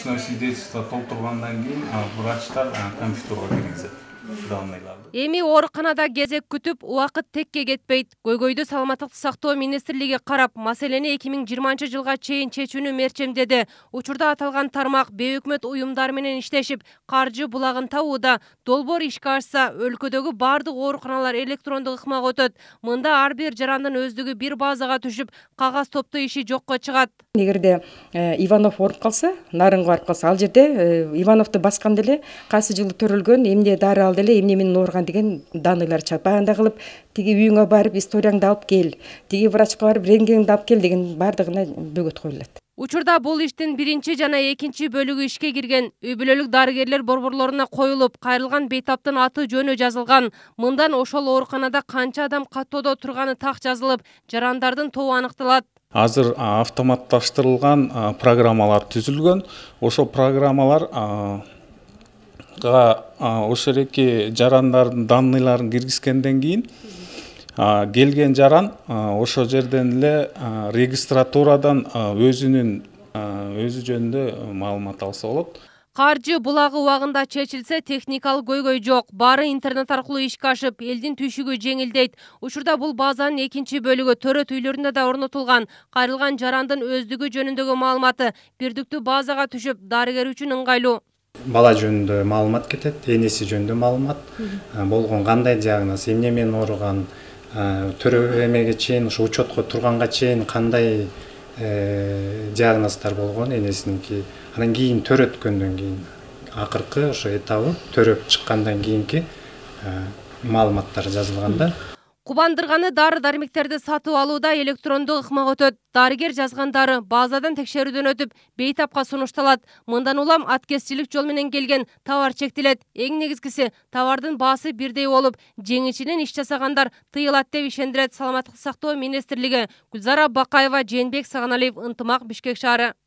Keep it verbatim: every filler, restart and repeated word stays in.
Личное свидетельство толтургандан кийин врачтар компьютерге киргизет данныйларды. Эми ооруканада кезек күтүп, убакыт текке кетпейт. Көйгөйдү саламаттыкты сактоо министрлиги карап, маселени эки миң жыйырманчы жылга чейин чечүүнү мерчемдеди. Учурда аталган тармак бейөкмөт уюмдар менен иштешип, каржы булагын табууда. Долбоор ишке ашса, өлкөдөгү бардык ооруканалар электрондук ыкмак өтөт. Мында ар бир жарандын өздүгү бир базага түшүп, кагаз топтоо иши жокко чыгат. Эгерде Иванов ооруп калса, Нарынга барып калса, ал жерде Ивановду басканда эле кайсы жылы төрөлгөн, эмне дары алды эле, эмне менен ооруган деген данныйлар чыгат. Баягында кылып, тиги үйүңө барып историяңды алып кел, тиги врачка барып рентгенди алып кел деген бардыгына бөгөт коюлат. Учурда бул иштин биринчи жана экинчи бөлүгү ишке кирген. Үй бүлөлүк дарыгерлер борборлоруна коюлуп, кайрылган бейтаптын аты жөнү жазылган. Мындан ошол ооруканада канча адам каттоодо турганы так жазылып, жарандардын тобу аныкталат. Азыр автоматташтырылган программалар түзүлгөн. Ошо программалар ошо эки жарандардын данныйларын киргизгенден кийин келген жаран ошо жерден эле регистратурадан өзүнүн өзү жөнүндө маалымат алса болот. Каржы булагы убагында чечилсе, техникалык көйгөй жок. Баары интернет аркылуу ишке ашып, элдин түшүгү жеңилдейт. Учурда бул базанын экинчи бөлүгү төрөт үйлөрүндө да орнотулган. Кайрылган жарандын өздүгү жөнүндөгү маалыматы бирдиктүү базага түшүп, дарыгер үчүн ыңгайлуу. Бала жөнүндө маалымат кетет, энеси жөнүндө маалымат, болгон кандай диагноз, эмне менен ооруган, төрө эмеге чейин, ушу учетко турганга чейин кандай диагноздар болгон энесиники. Анан кийин төрөткөндөн кийин акыркы ошо этабы төрөп чыккандан кийинки маалыматтар жазылганда. Кубандырганы дары-дармектерди сатып алууда электрондук ыкмак өтөт. Дарыгер жазгандары базадан текшерүүдөн өтүп, бейтапка сунушталат. Мындан улам аткезчилик жол менен келген товар чектелет. Эң негизгиси, товардын баасы бирдей болуп, жеңичинен иш жасагандар тыйылат деп ишендирет Саламаттыкты сактоо министрлиги. Гүлзара Бакаева, Жээнбек Саганалиев, Ынтымак, Бишкек шаары.